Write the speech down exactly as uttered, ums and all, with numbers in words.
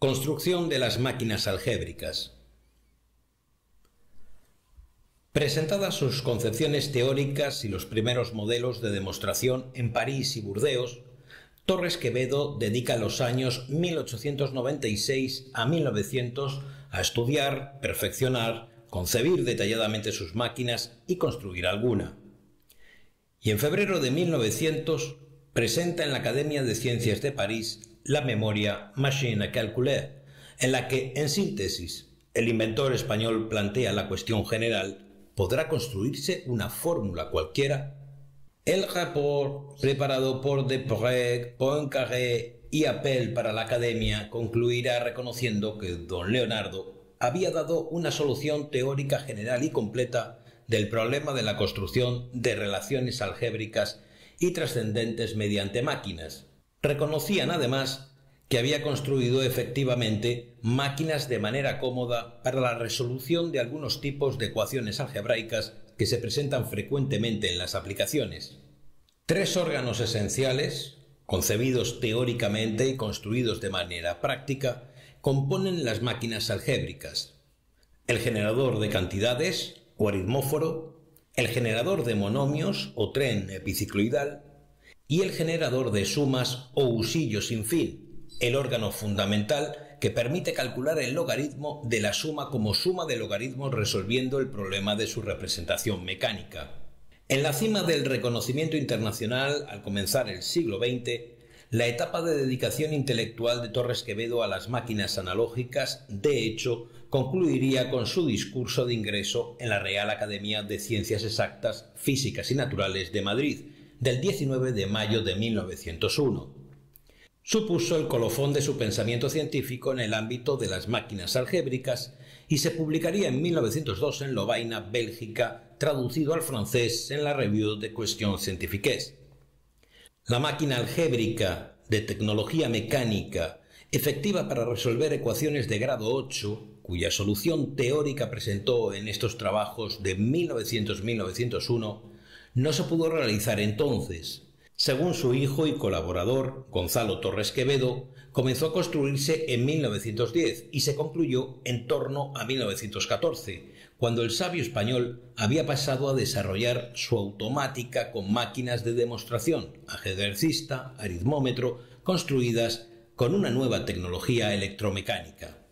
Construcción de las máquinas algébricas. Presentadas sus concepciones teóricas y los primeros modelos de demostración en París y Burdeos, Torres Quevedo dedica los años mil ochocientos noventa y seis a mil novecientos a estudiar, perfeccionar, concebir detalladamente sus máquinas y construir alguna. Y en febrero de mil novecientos presenta en la Academia de Ciencias de París la memoria Machine à calculer, en la que, en síntesis, el inventor español plantea la cuestión general: ¿podrá construirse una fórmula cualquiera? El rapport, preparado por Debré, Poincaré y Appel para la Academia, concluirá reconociendo que don Leonardo había dado una solución teórica general y completa del problema de la construcción de relaciones algébricas y trascendentes mediante máquinas. Reconocían además que había construido efectivamente máquinas de manera cómoda para la resolución de algunos tipos de ecuaciones algebraicas que se presentan frecuentemente en las aplicaciones. Tres órganos esenciales, concebidos teóricamente y construidos de manera práctica, componen las máquinas algébricas: el generador de cantidades o aritmóforo, el generador de monomios o tren epicicloidal y el generador de sumas o husillo sin fin, el órgano fundamental que permite calcular el logaritmo de la suma como suma de logaritmos resolviendo el problema de su representación mecánica. En la cima del reconocimiento internacional, al comenzar el siglo veinte, la etapa de dedicación intelectual de Torres Quevedo a las máquinas analógicas, de hecho, concluiría con su discurso de ingreso en la Real Academia de Ciencias Exactas, Físicas y Naturales de Madrid, del diecinueve de mayo de mil novecientos uno. Supuso el colofón de su pensamiento científico en el ámbito de las máquinas algébricas y se publicaría en mil novecientos dos en Lovaina, Bélgica, traducido al francés en la Revue de Questions Scientifiques. La máquina algébrica de tecnología mecánica, efectiva para resolver ecuaciones de grado ocho, cuya solución teórica presentó en estos trabajos de mil novecientos a mil novecientos uno, no se pudo realizar entonces. Según su hijo y colaborador, Gonzalo Torres Quevedo, comenzó a construirse en mil novecientos diez y se concluyó en torno a mil novecientos catorce, cuando el sabio español había pasado a desarrollar su automática con máquinas de demostración, ajedrecista, aritmómetro, construidas con una nueva tecnología electromecánica.